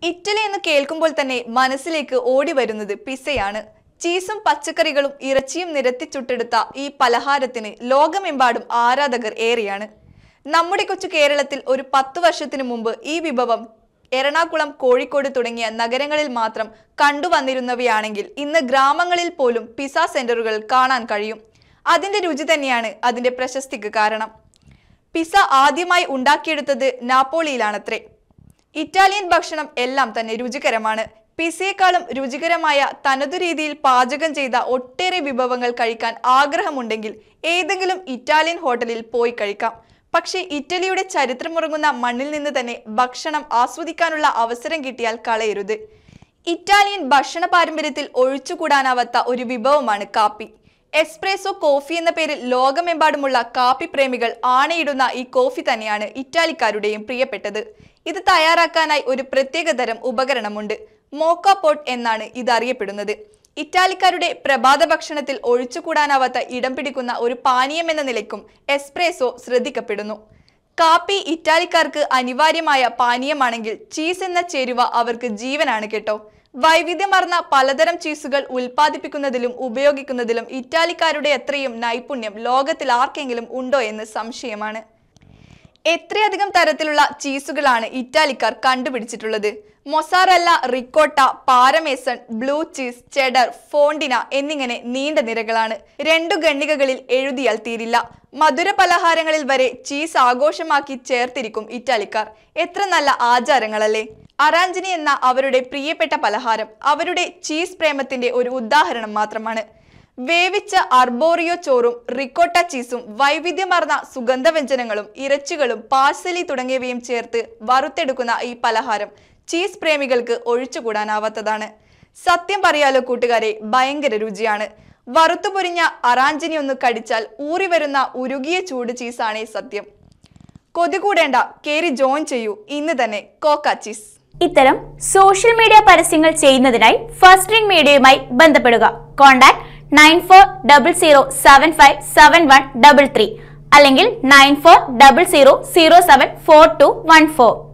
Italy എന്ന് കേൾക്കുമ്പോൾ തന്നെ മനസ്സിലേക്ക് ഓടി വരുന്നത് പിസയാണ്. ചീസും പച്ചക്കറികളും ഇറച്ചിയും നിരത്തി ചുട്ടെടുത്ത ഈ പലഹാരത്തിന് ലോകമെമ്പാടും ആരാധകർ ഏറെയാണ്. നമ്മുടെ കൊച്ചു കേരളത്തിൽ ഒരു 10 വർഷത്തിനു മുമ്പ് ഈ വിഭവം എറണാകുളം, കോഴിക്കോട് തുടങ്ങിയ നഗരങ്ങളിൽ മാത്രം കണ്ടുവന്നിരുന്നവയാണെങ്കിൽ ഇന്ന് ഗ്രാമങ്ങളിൽ പോലും പിസ സെന്ററുകൾ കാണാൻ കഴിയും. അതിന്റെ രുചി തന്നെയാണ് അതിന്റെ പ്രശസ്തിക്ക് കാരണം. പിസ ആദ്യമായി ഉണ്ടാക്കിയെടുത്തത് നാപ്പോളിയിലാണത്രേ. ഇറ്റാലിയൻ ഭക്ഷണം എല്ലാം തന്നെ രുചികരമാണ്. പിസയേക്കാളും രുചികരമായ തനതു രീതിയിൽ പാചകം ചെയ്ത ഒട്ടേറെ വിഭവങ്ങൾ കഴിക്കാൻ ആഗ്രഹമുണ്ടെങ്കിൽ ഏതെങ്കിലും ഇറ്റാലിയൻ ഹോട്ടലിൽ പോയി കഴിക്കാം. പക്ഷേ ഇറ്റലിയുടെ ചരിത്രമുറങ്ങുന്ന മണ്ണിൽ നിന്ന് തന്നെ ഭക്ഷണം ആസ്വദിക്കാനുള്ള അവസരം കിട്ടിയാൽ കളയരുത്. ഇറ്റാലിയൻ ഭക്ഷണ പാരമ്പര്യത്തിൽ ഒഴിച്ചുകൂടാനാവാത്ത ഒരു വിഭവമാണ് കാപ്പി. എസ്പ്രേസോ കോഫി എന്ന പേരിൽ ലോകമെമ്പാടുമുള്ള കാപ്പി പ്രേമികൾ ആണയിടുന്ന ഈ കോഫി തന്നെയാണ് ഇറ്റാലിക്കാരുടെയും പ്രിയപ്പെട്ടത്. ഇത് തയ്യാറാക്കാനായി ഒരു പ്രത്യേകതരം ഉപകരണമുണ്ട്. മോക്ക പോട്ട് എന്നാണ് ഇത് അറിയപ്പെടുന്നത്. ഇറ്റാലിക്കാരുടെ പ്രഭാത ഭക്ഷണത്തിൽ ഒഴിച്ചുകൂടാനാവാത്ത ഇടം പിടിക്കുന്ന ഒരു പാനീയം എന്ന നിലയ്ക്കും എസ്പ്രേസോ ശ്രദ്ധിക്കപ്പെടുന്നു. കാപ്പി ഇറ്റാലിക്കാർക്ക് അനിവാര്യമായ പാനീയമാണെങ്കിൽ ചീസ് എന്ന ചേരുവ അവർക്ക് ജീവനാണ് കേട്ടോ. വൈവിധ്യമാർന്ന പലതരം ചീസുകൾ ഉൽപ്പാദിപ്പിക്കുന്നതിലും ഉപയോഗിക്കുന്നതിലും ഇറ്റാലിക്കാരുടെ അത്രയും നൈപുണ്യം ലോകത്തിൽ ആർക്കെങ്കിലും ഉണ്ടോ എന്ന് സംശയമാണ്. എത്രയധികം തരത്തിലുള്ള ചീസുകളാണ് ഇറ്റാലിക്കാർ കണ്ടുപിടിച്ചിട്ടുള്ളത്. Mozzarella, ricotta, parmesan, blue cheese, cheddar, fontina എന്നിങ്ങനെ നീണ്ട നിരകളാണ്. 2 ഖണ്ഡികകളിൽ എഴുതിയാൽ തീരില്ല. മധുര പലഹാരങ്ങളിൽ വരെ ചീസ് ആഘോഷമാക്കി ചേർത്തിരിക്കും ഇറ്റാലിക്കാർ. എത്ര നല്ല ആചാരങ്ങളല്ലേ. അറാഞ്ചിനി എന്ന അവരുടെ പ്രിയപ്പെട്ട പലഹാരം അവരുടെ ചീസ് പ്രേമത്തിന്റെ ഒരു ഉദാഹരണം മാത്രമാണ്. വേവിച്ച അർബോറിയോ ചോറും റിക്കോട്ട ചീസും വൈവിധ്യമാർന്ന സുഗന്ധവ്യഞ്ജനങ്ങളും ഇറച്ചികളും പാഴ്സലി തുടങ്ങിയവയും ചേർത്ത് വറുത്തെടുക്കുന്ന ഈ പലഹാരം ചീസ് പ്രേമികൾക്ക് ഒഴിച്ചുകൂടാനാവാത്തതാണ്. സത്യം പറയാലോ കൂട്ടുകാരെ, ഭയങ്കര രുചിയാണ്. വറുത്തു പൊരിഞ്ഞ അറാഞ്ചിനി ഒന്ന് കടിച്ചാൽ ഊറി വരുന്ന ഉരുകിയ ചൂട് ചീസാണേ സത്യം. കൊതികൂടേണ്ട, കേറി ജോയിൻ ചെയ്യൂ ഇന്ന് തന്നെ കോക്ക ചീസ്. ഇത്തരം സോഷ്യൽ മീഡിയ പരസ്യങ്ങൾ ചെയ്യുന്നതിനായി ഫസ്റ്റ് റിംഗ് മീഡിയയുമായി ബന്ധപ്പെടുക. കോൺടാക്ട് 9400757133 അല്ലെങ്കിൽ 9400074214.